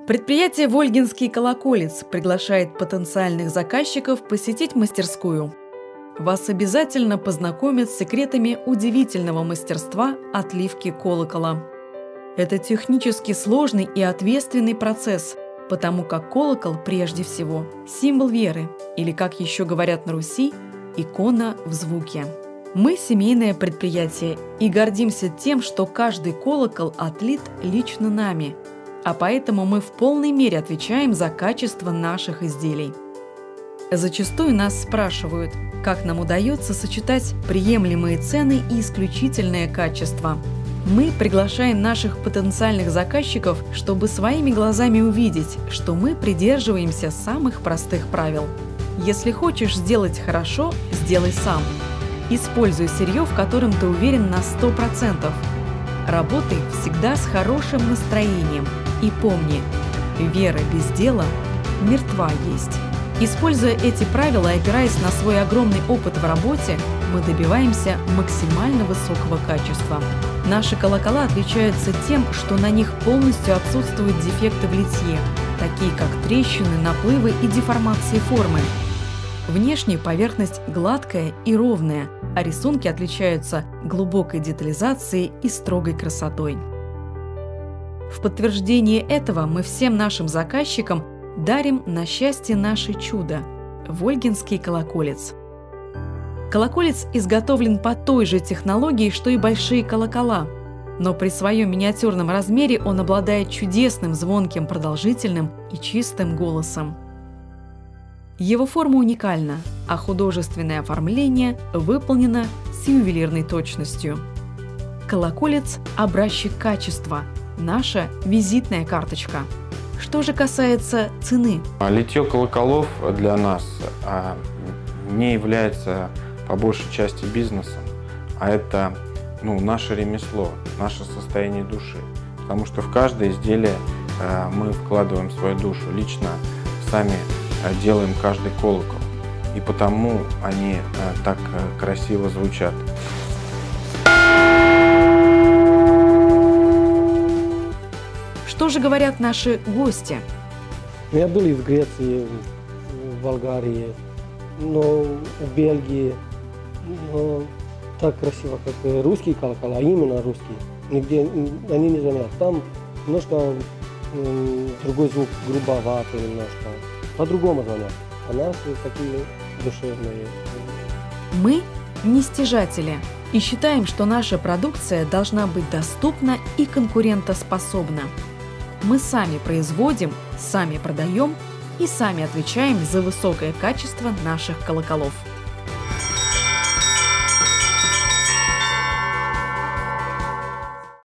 Предприятие «Вольгинский колоколец» приглашает потенциальных заказчиков посетить мастерскую. Вас обязательно познакомят с секретами удивительного мастерства отливки колокола. Это технически сложный и ответственный процесс, потому как колокол прежде всего символ веры, или, как еще говорят на Руси, икона в звуке. Мы семейное предприятие и гордимся тем, что каждый колокол отлит лично нами, а поэтому мы в полной мере отвечаем за качество наших изделий. Зачастую нас спрашивают, как нам удается сочетать приемлемые цены и исключительное качество. Мы приглашаем наших потенциальных заказчиков, чтобы своими глазами увидеть, что мы придерживаемся самых простых правил. Если хочешь сделать хорошо, сделай сам. Используй сырье, в котором ты уверен на 100%. Работай всегда с хорошим настроением. И помни, вера без дела мертва есть. Используя эти правила и опираясь на свой огромный опыт в работе, мы добиваемся максимально высокого качества. Наши колокола отличаются тем, что на них полностью отсутствуют дефекты в литье, такие как трещины, наплывы и деформации формы. Внешняя поверхность гладкая и ровная, а рисунки отличаются глубокой детализацией и строгой красотой. В подтверждение этого мы всем нашим заказчикам дарим на счастье наше чудо – Вольгинский колоколец. Колоколец изготовлен по той же технологии, что и большие колокола, но при своем миниатюрном размере он обладает чудесным, звонким, продолжительным и чистым голосом. Его форма уникальна, а художественное оформление выполнено с ювелирной точностью. Колоколец – образчик качества, наша визитная карточка. Что же касается цены? Литье колоколов для нас не является по большей части бизнесом, а это наше ремесло, наше состояние души. Потому что в каждое изделие мы вкладываем свою душу, лично сами делаем каждый колокол. И потому они так красиво звучат. Что же говорят наши гости? Я был и в Греции, в Болгарии, но в Бельгии. Но так красиво, как русские колокола, именно русские. Нигде они не звонят. Там немножко другой звук, грубоватый немножко. По-другому звонят. А нас такие душевные. Мы не стяжатели и считаем, что наша продукция должна быть доступна и конкурентоспособна. Мы сами производим, сами продаем и сами отвечаем за высокое качество наших колоколов.